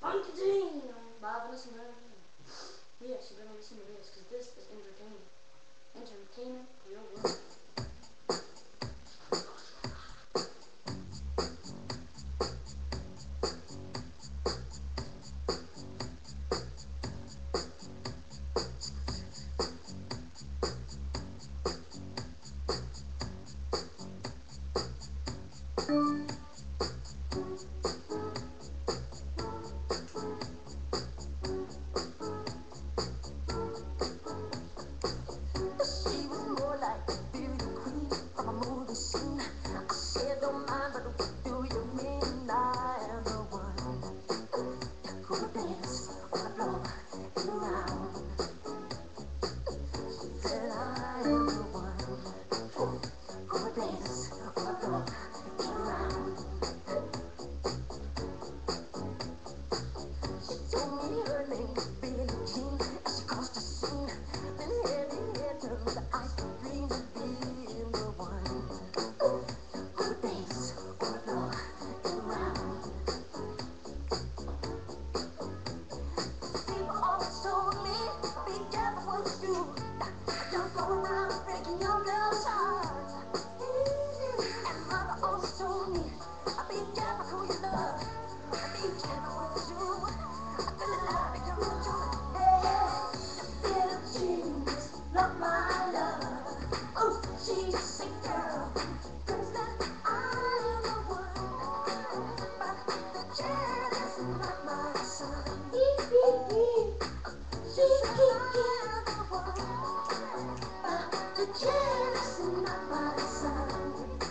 Uncontained by Vanessa Merriman. Yes, you're gonna listen to this because this is entertainment. Entertainment for your world. She was more like a beauty queen from a movie scene. I said, don't mind, but what do you mean? I am the one who would dance on the floor and around. She said, I am the one who would dance on the floor and around. She told me her name was Billie Jean as she crossed the scene. Then head turned with the ice cream and being the one who would dance on the floor and around. People always told me, be careful what you do. Don't go around breaking your girl's heart. And mother always told me, be careful who you love. Be careful what you do. Feel like you're going to hey, little genius, not my love. Oh, she's a girl. Thinks that I am the one. But the child is not my son. She's the one. But the child is not my son.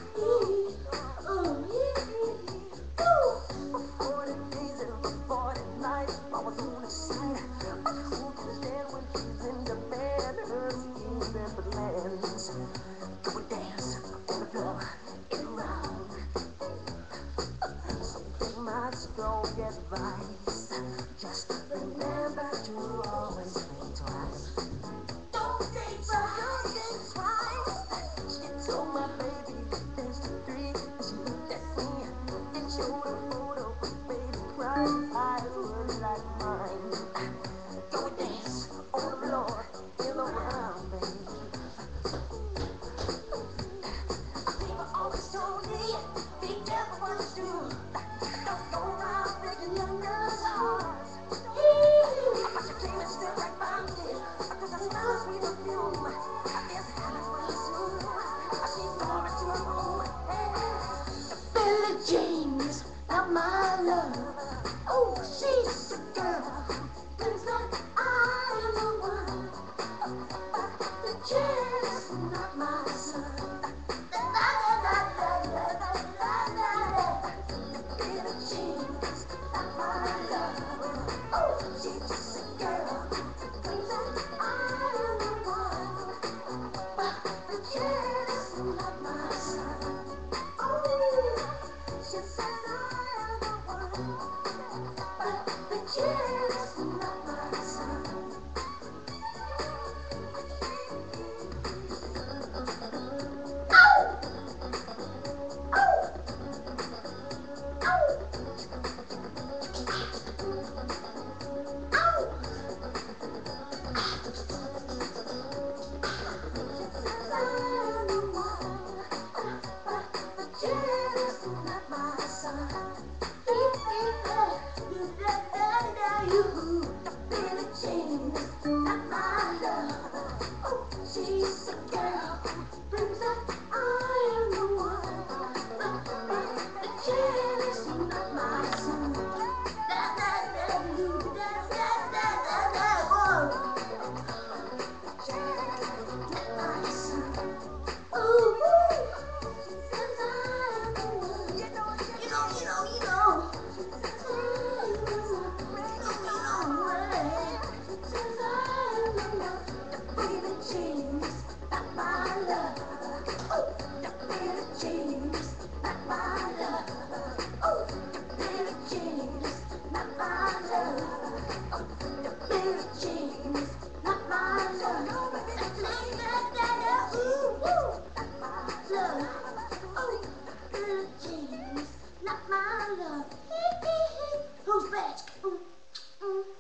For 40 days and for 40 nights, I was on his side. But who can stand when he's in demand? Her schemes and plans. Go and dance on the floor and around. So take my strong advice. Just remember to always think twice. Don't think twice. Don't think twice. She told my baby dance to three. She looked at me and showed a photo. Baby cried. I would like mine. Go and dance on the floor and around, baby. People always told me, be careful what you do. Don't go around breaking young girls' hearts. But she came and stood right by me. Cause I smell a sweet perfume. It's heaven for you soon. She called me to her room. Billie Jean is not my love. Oh, she's a girl who thinks that I am the one. But the child is not my son. Billie Jean is not my love. Oh, she's a girl who thinks that I am the one. But the child is not my son. Oh, she said I am the one. But the child is mm.